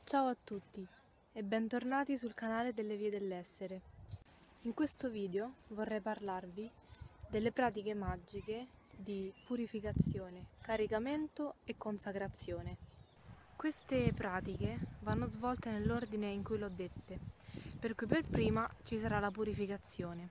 Ciao a tutti e bentornati sul canale delle Vie dell'Essere. In questo video vorrei parlarvi delle pratiche magiche di purificazione, caricamento e consacrazione. Queste pratiche vanno svolte nell'ordine in cui l'ho dette, per cui per prima ci sarà la purificazione.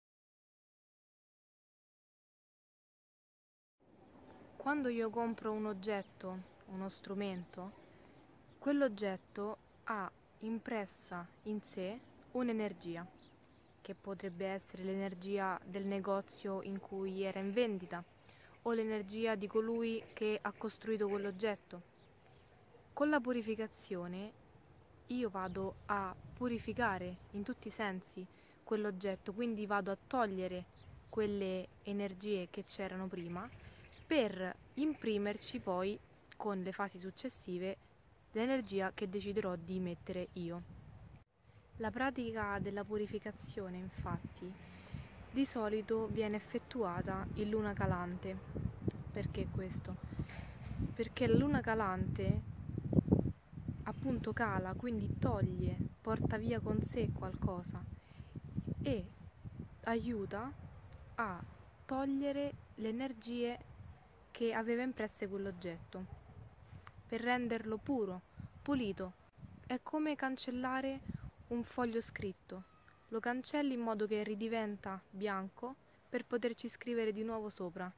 Quando io compro un oggetto, uno strumento, quell'oggetto ha impressa in sé un'energia, che potrebbe essere l'energia del negozio in cui era in vendita o l'energia di colui che ha costruito quell'oggetto. Con la purificazione io vado a purificare in tutti i sensi quell'oggetto, quindi vado a togliere quelle energie che c'erano prima per imprimerci poi con le fasi successive l'energia che deciderò di mettere io. La pratica della purificazione, infatti, di solito viene effettuata in luna calante. Perché questo? Perché la luna calante appunto cala, quindi toglie, porta via con sé qualcosa e aiuta a togliere le energie che aveva impresse quell'oggetto, per renderlo puro, pulito. È come cancellare un foglio scritto. Lo cancelli in modo che ridiventa bianco per poterci scrivere di nuovo sopra.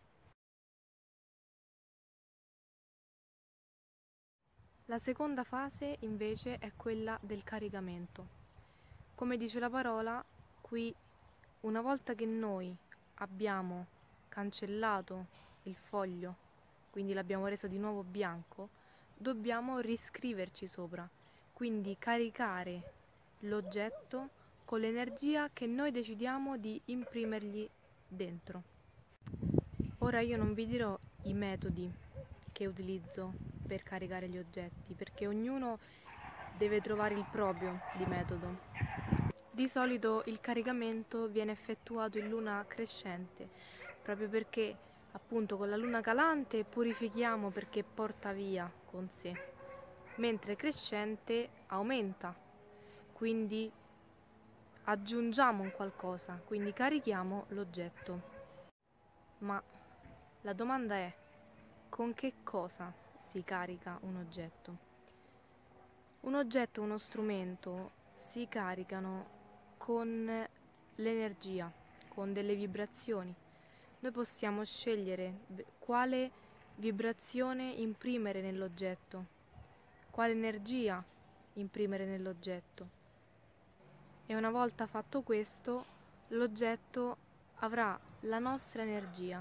La seconda fase invece è quella del caricamento. Come dice la parola, qui una volta che noi abbiamo cancellato il foglio, quindi l'abbiamo reso di nuovo bianco, dobbiamo riscriverci sopra, quindi caricare l'oggetto con l'energia che noi decidiamo di imprimergli dentro. Ora io non vi dirò i metodi che utilizzo per caricare gli oggetti, perché ognuno deve trovare il proprio di metodo. Di solito il caricamento viene effettuato in luna crescente, proprio perché appunto con la luna calante purifichiamo perché porta via con sé, mentre crescente aumenta, quindi aggiungiamo un qualcosa, quindi carichiamo l'oggetto. Ma la domanda è: con che cosa si carica un oggetto? Un oggetto, uno strumento, si caricano con l'energia, con delle vibrazioni. Noi possiamo scegliere quale vibrazione imprimere nell'oggetto, quale energia imprimere nell'oggetto. E una volta fatto questo, l'oggetto avrà la nostra energia.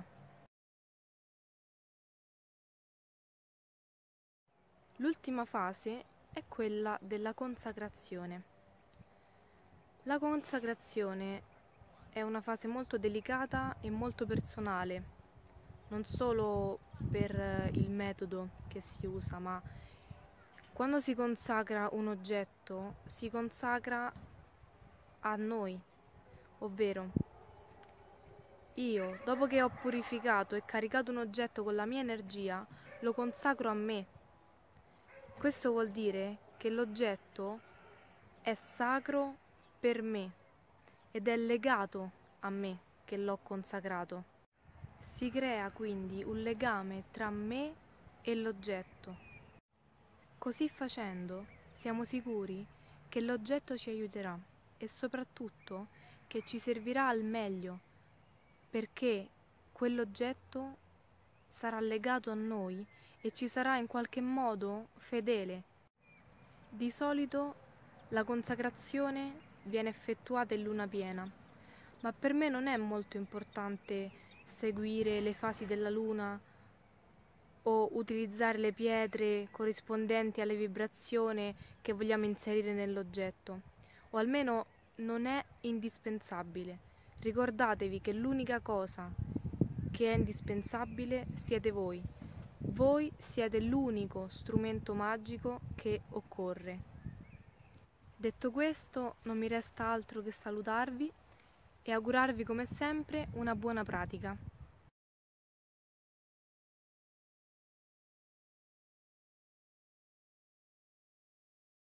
L'ultima fase è quella della consacrazione. La consacrazione è una fase molto delicata e molto personale, non solo per il metodo che si usa, ma quando si consacra un oggetto, si consacra a noi, ovvero io, dopo che ho purificato e caricato un oggetto con la mia energia, lo consacro a me. Questo vuol dire che l'oggetto è sacro per me ed è legato a me che l'ho consacrato. Si crea quindi un legame tra me e l'oggetto. Così facendo siamo sicuri che l'oggetto ci aiuterà e soprattutto che ci servirà al meglio, perché quell'oggetto sarà legato a noi e ci sarà in qualche modo fedele. Di solito la consacrazione viene effettuata in luna piena, ma per me non è molto importante seguire le fasi della luna o utilizzare le pietre corrispondenti alle vibrazioni che vogliamo inserire nell'oggetto, o almeno non è indispensabile. Ricordatevi che l'unica cosa che è indispensabile siete voi. Voi siete l'unico strumento magico che occorre. Detto questo, non mi resta altro che salutarvi e augurarvi come sempre una buona pratica.